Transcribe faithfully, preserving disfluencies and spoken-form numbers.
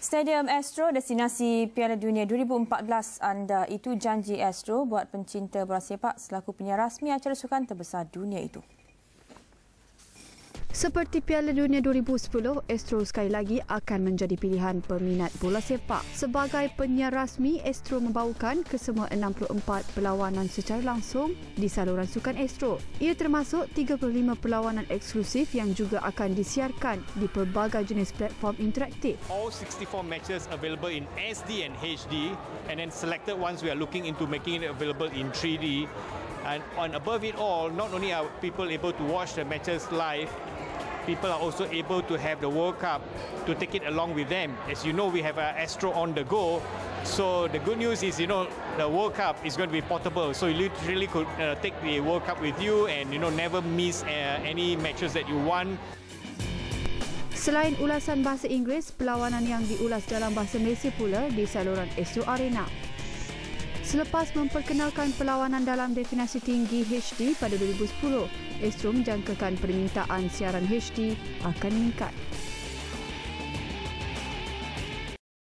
Stadium Astro, destinasi Piala Dunia dua ribu empat belas anda. Itu janji Astro buat pencinta bola sepak selaku penyiar rasmi acara sukan terbesar dunia itu. Seperti Piala Dunia dua ribu sepuluh, Astro sekali lagi akan menjadi pilihan peminat bola sepak. Sebagai penyiar rasmi, Astro membawakan ke semua enam puluh empat perlawanan secara langsung di saluran sukan Astro. Ia termasuk tiga puluh lima perlawanan eksklusif yang juga akan disiarkan di pelbagai jenis platform interaktif. All sixty-four matches available in S D and H D, and then selected ones we are looking into making it available in three D. And on above it all, not only are people able to watch the matches live, people are also able to have the World Cup to take it along with them. As you know, we have uh, Astro on the go. So the good news is, you know, the World Cup is going to be portable. So you literally could uh, take the World Cup with you and, you know, never miss uh, any matches that you want. Selain ulasan bahasa Inggeris, perlawanan yang diulas dalam bahasa Malaysia pula di saluran Astro Arena. Selepas memperkenalkan perlawanan dalam definisi tinggi H D pada dua ribu sepuluh, Astro menjangkakan permintaan siaran H D akan meningkat.